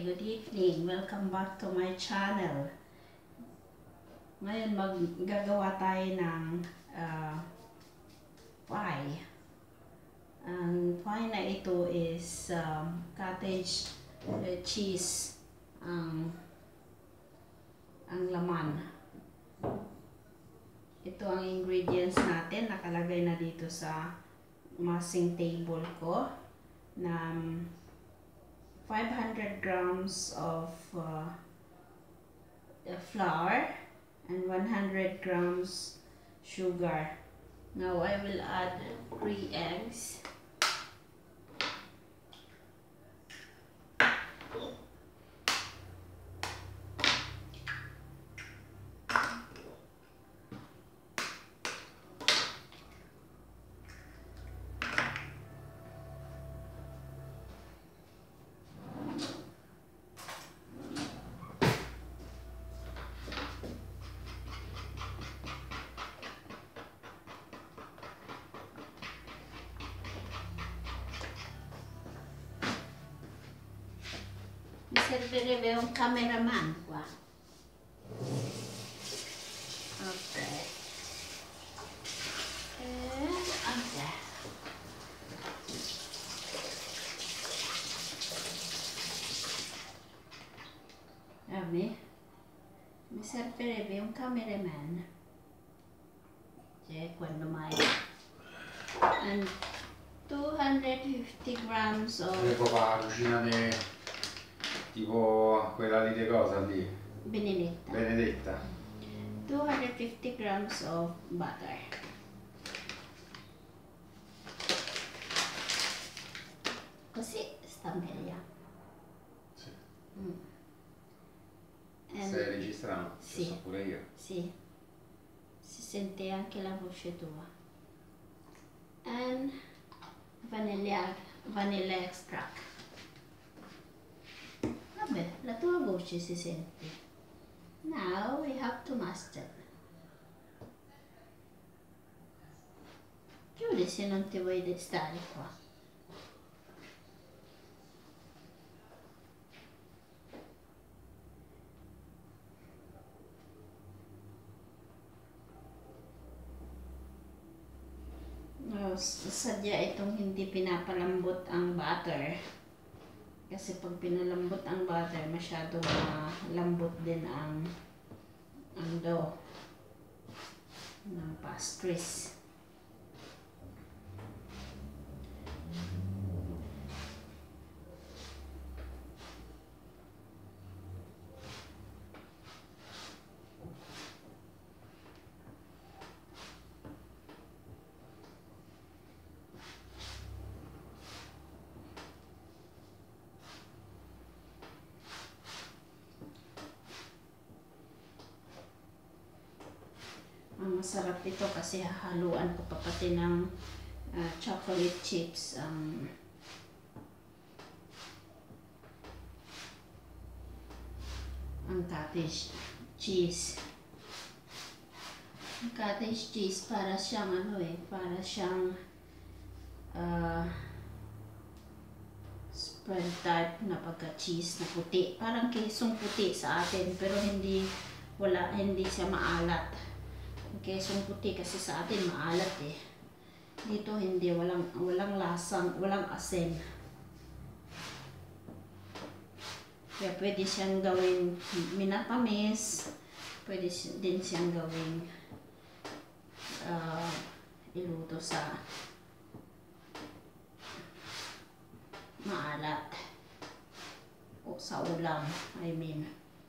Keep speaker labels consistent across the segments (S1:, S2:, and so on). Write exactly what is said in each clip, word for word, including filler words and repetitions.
S1: Hi, good evening. Welcome back to my channel. Ngayon maggagawa tayo ng uh, pie. Ang pie na ito is um, cottage uh, cheese ang ang laman. Ito ang ingredients natin. Nakalagay na dito sa masing table ko na five hundred grams of uh, flour and one hundred grams sugar. Now I will add three eggs. Servirebbe un cameraman qua. Ok. E ok. A me mi servirebbe un cameraman. Cioè quando mai. And two hundred fifty grams of.
S2: La cucina di tipo quella lì di cosa lì?
S1: Benedetta.
S2: Benedetta.
S1: two hundred fifty grams of butter. Così sta meglio.
S2: Sì.
S1: Mm.
S2: Stai registrando?
S1: Sì.
S2: So pure io.
S1: Sì. Si sente anche la voce tua. And vanilla, vanilla extract. Vabbè, la tua voce si sente. Now we have to master. Chiudi se non ti vuoi stare qua. No, sadya itong hindi pinapalambot ang butter. Kasi pag pinalambot ang butter, masyadong malambot din ang ang dough ng pastries. Ang masarap ito kasi hahaluan ko pa pati ng uh, chocolate chips ang um, ang cottage cheese. Ang cottage cheese para siyang ano eh, para siyang uh, spread type na pagka-cheese na puti. Parang kesong puti sa atin pero hindi wala hindi siya maalat. Kesong puti kasi sa atin maalat eh. Dito hindi, walang walang lasang, walang asin. Kaya pwede siyang gawing minatamis, pwede din siyang gawing uh, iluto sa maalat o sa ulam, I mean.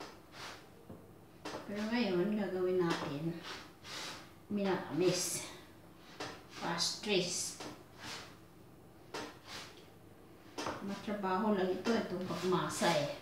S1: Pero ngayon gagawin natin minatamis pastries. Matrabaho lang ito, itong pagmasa eh.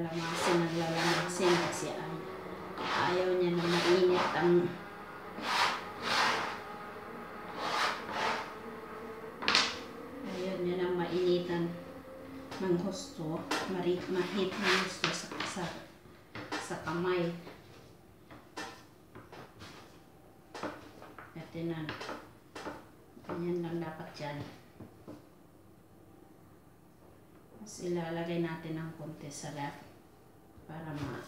S1: lalamasin ng lalamasin kasi ay, ayaw niya na mainit ang ayaw niya na mainitan ng husto, marit mahit ng husto sa, sa, sa kamay. Katinan, ganyan lang dapat yan. Tapos ilalagay natin ng konti sa ref para ma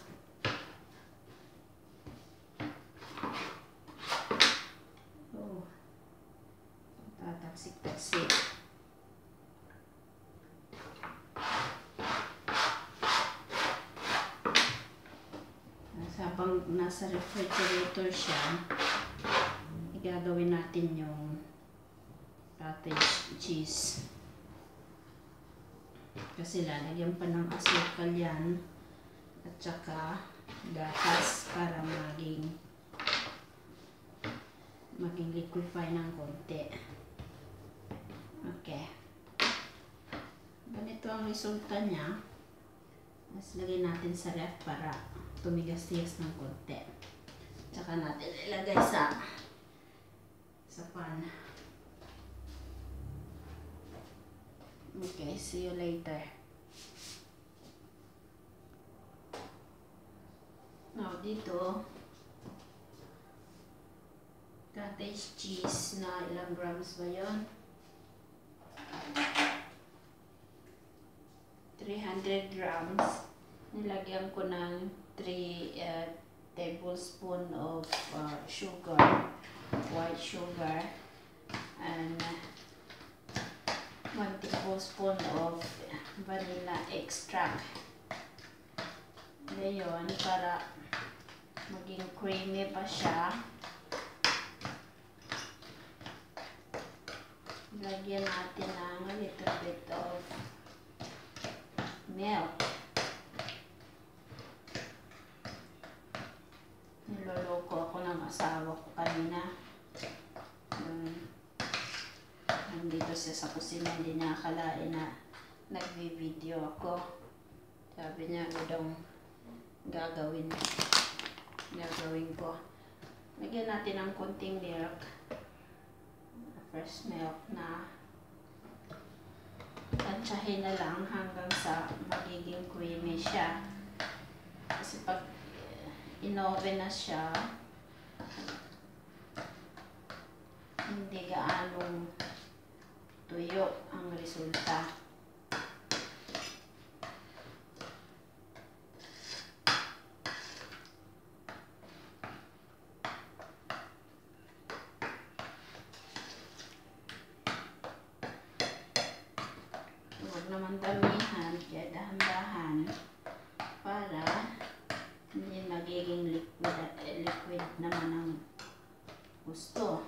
S1: oh, tataksik-taksik. Habang nasa refrigerator siya, gagawin natin yung cottage cheese. Kasi lalagyan pa ng asukal yan at saka gatas para maging maging liquefy ng konti. Okay. Ganito ang resulta niya. Mas lagay natin sa ref para tumigas-tigas ng konti. Tsaka natin ilagay sa sa pan. Okay, see you later. Now, dito cottage cheese na ilang grams ba yun? three hundred grams. Nilagyan ko ng three uh, tablespoon of uh, sugar, white sugar, and one tablespoon of vanilla extract. Ngayon, para maging creamy pa siya, lagyan natin ng a little bit of milk. Niloloko ako ng asawa ko kanina. Um, nandito siya sa kusina, hindi niya akalain na nagvi-video ako. Sabi niya, ano daw gagawin gagawin ko. Lagyan natin ng konting milk, fresh milk na tansyahin na lang hanggang sa magiging creamy siya. Kasi pag in-oven na siya, hindi gaanong tuyo ang resulta. Huwag naman damihan, kaya dahan-dahan para hindi magiging liquid at eh, liquid naman ang gusto.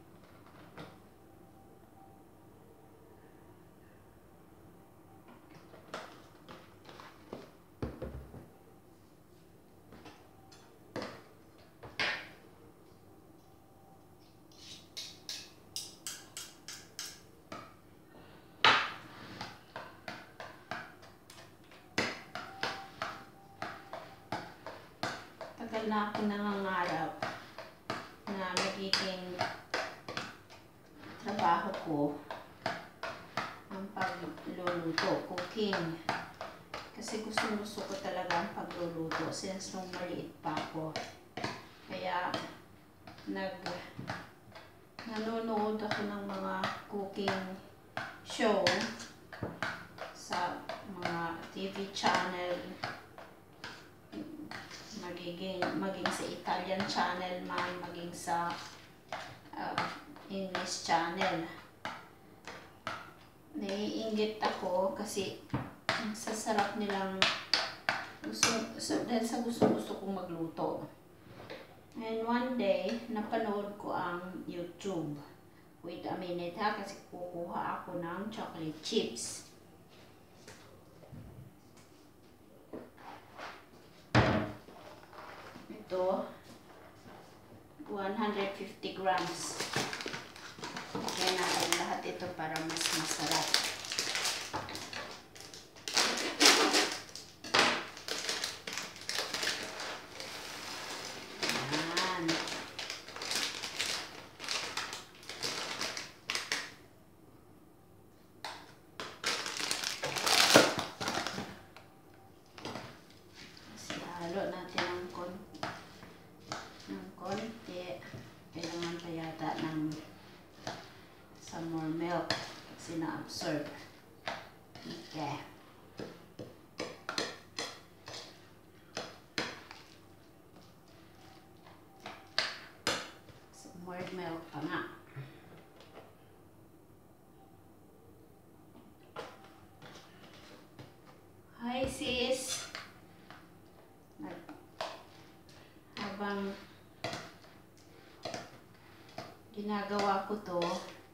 S1: Tagal na ako nangangarap na magiging trabaho ko ang pagluluto, cooking. Kasi gusto-gusto ko talaga ang pagluluto since nung maliit pa ako. Kaya nag nanonood ako ng mga cooking show sa mga T V channel, magiging maging sa Italian channel man, maging sa uh, English channel. Naiinggit ako kasi ang sasarap nilang gusto, so, dahil sa gusto-gusto kong magluto. And one day, napanood ko ang YouTube. Wait a minute ha, kasi kukuha ako ng chocolate chips. Ito, one hundred fifty grams. Kaya natin lahat ito para mas masarap. Halo natin ng konti. Ng konti. Kailangan pa yata ng some more milk kasi na-absorb. Okay. Some more milk pa nga. Hi sis! Habang ginagawa ko to,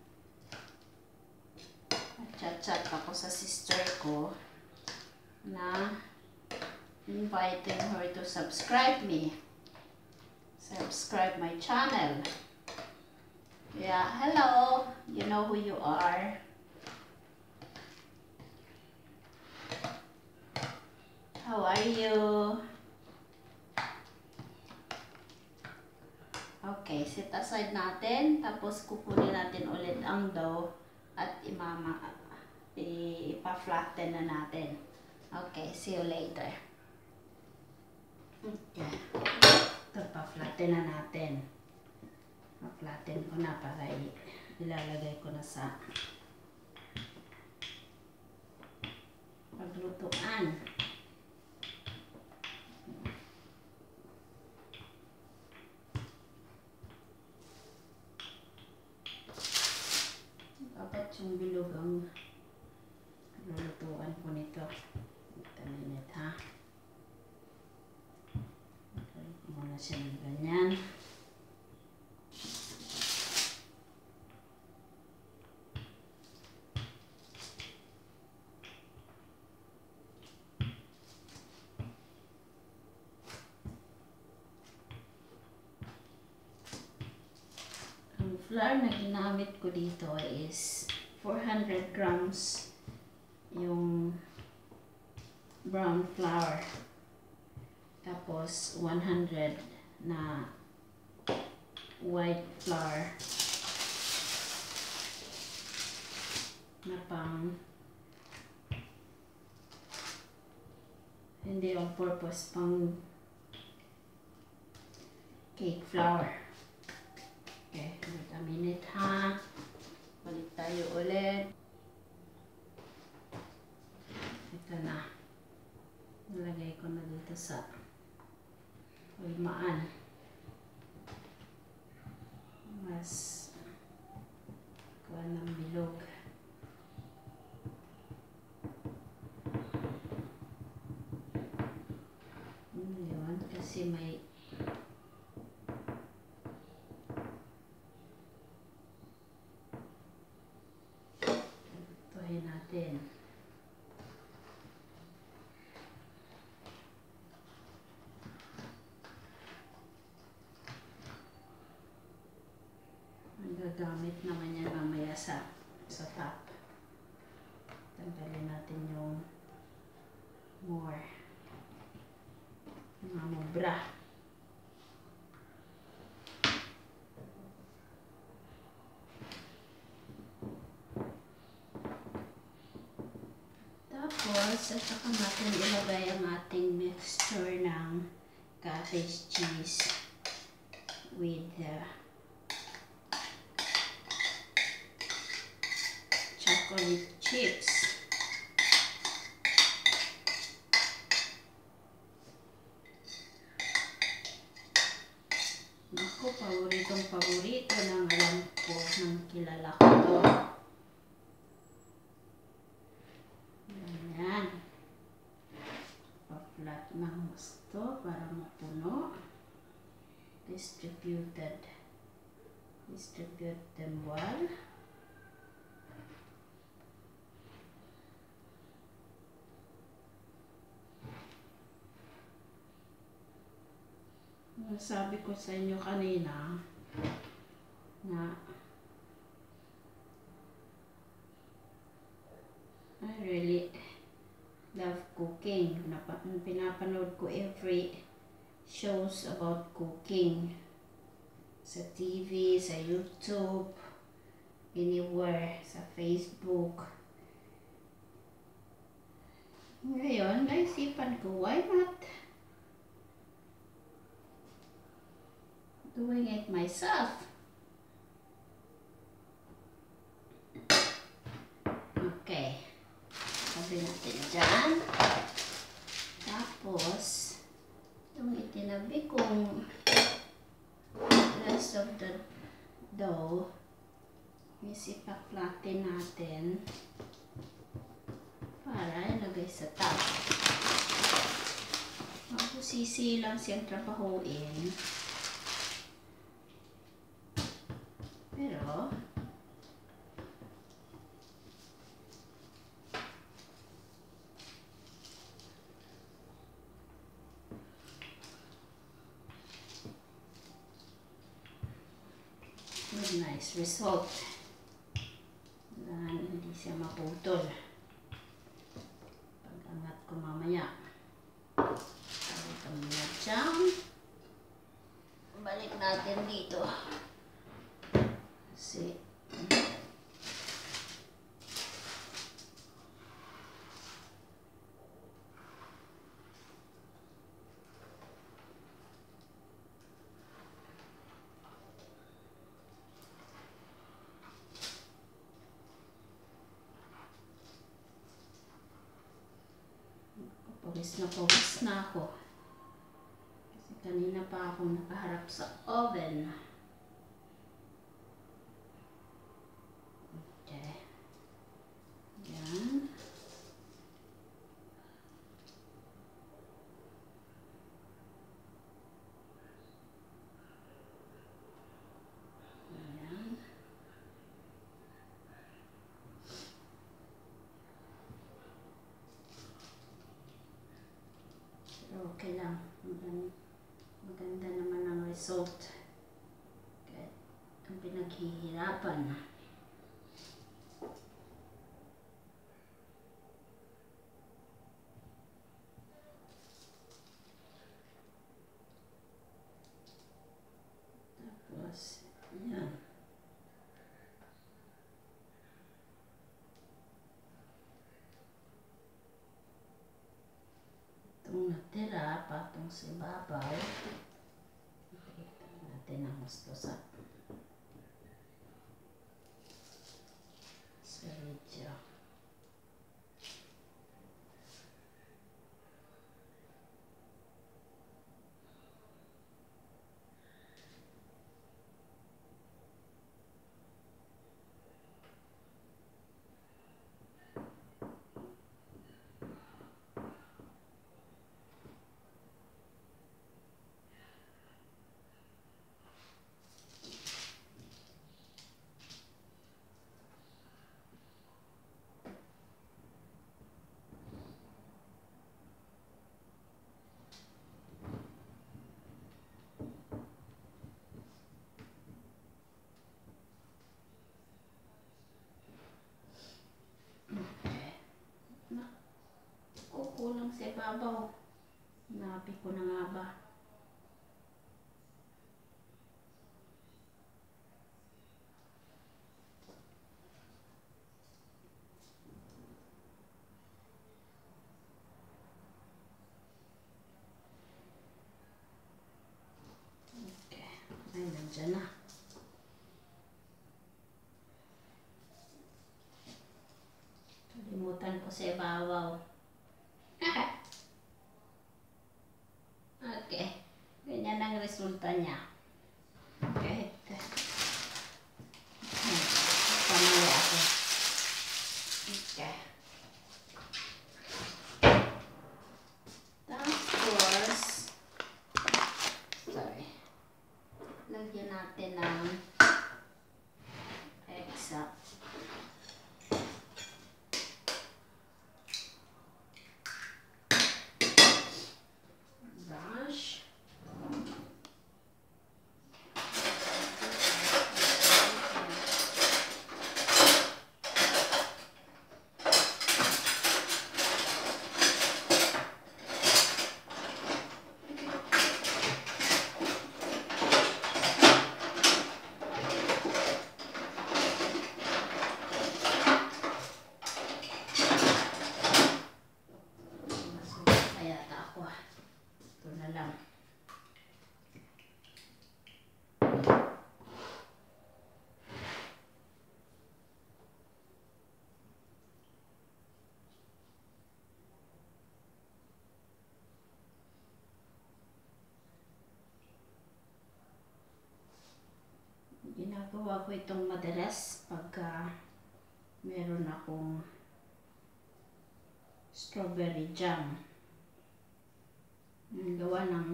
S1: chat-chat ako sa sister ko na inviting her to subscribe me. Subscribe my channel. Yeah, hello! You know who you are. How are you? Okay, set aside natin. Tapos kukunin natin ulit ang dough at imama, ipa-flatten na natin. Okay, see you later. Okay. Ito, pa-flatten na natin. Pa-flatten ko na para ilalagay ko na sa paglutuan. Dapat yung bilog ang lulutuan ko nito. Ito minute ha. Ito muna siya ng ganyan. Ang flour na ginamit ko dito is four hundred grams yung brown flour. Tapos one hundred na white flour na pang hindi on purpose, pang cake flour. Okay, wait a minute ha. Balik tayo ulit. Ito na. Nalagay ko na dito sa ulmaan. Mas kuha ng bilog. Hmm, yun. Kasi may tuhin natin. Gagamit naman yan mamaya sa sa top. Tanggalin natin yung more mga mubra. Tapos at saka natin ilagay ang ating mixture ng cottage cheese with the chocolate chips. Naku, paboritong paborito ng alam ko, ng kilala ko to. Ganyan. Pa-flat ng gusto para mapuno. Distributed. Distribute them well. Sabi ko sa inyo kanina na I really love cooking. Pinapanood ko every shows about cooking sa T V, sa YouTube, anywhere, sa Facebook. Ngayon, naisipan ko, why not doing it myself. Okay. Sabi natin dyan. Tapos, yung itinabi kong rest of the dough, isipaklatin natin para ilagay sa top. Mabusisi lang siyang trabahuin. Pero, with nice result. Dan hindi siya maputol. Pag-angat ko mamaya. Balik kami na dyan. Balik natin dito. Kasi, pawis na pawis na ako. Kasi kanina pa ako nakaharap sa oven. Okay. Yan. Yan. Okay lang. Maganda, maganda naman ang result. Kahit ang pinaghihirapan. Tapos, yan. Itong natira, patong sa ibabaw. Ipakita natin ang gusto sa sa video. Kulang sa ibabaw. Nabi ko na nga ba? Okay. Ay, nandiyan na. Kalimutan ko sa ibabaw. Okay. Ganyan ang resulta niya. Okay. Pamaya ako. Okay. Tapos, sorry. Lagyan natin ng exact. Ginagawa ko itong madalas pagka meron akong strawberry jam. Gawa ng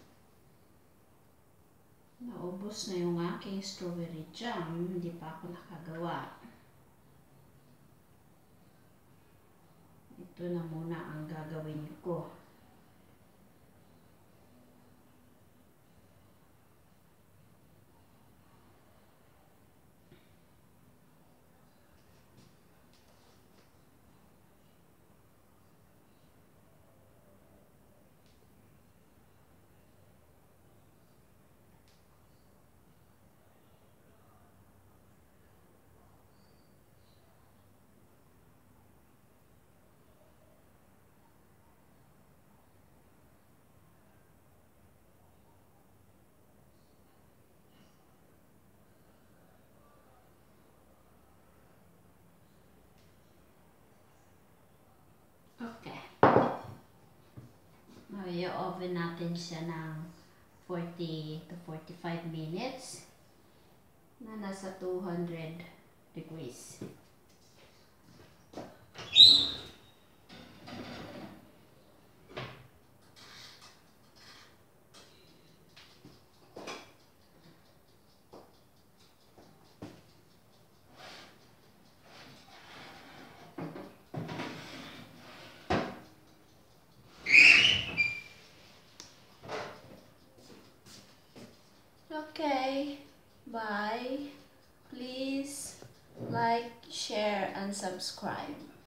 S1: naubos na yung aking strawberry jam, hindi pa ako nakagawa. Ito na muna ang gagawin ko. Okay. I-oven natin siya ng forty to forty-five minutes na nasa two hundred degrees. Okay, bye. Please like, share, and subscribe.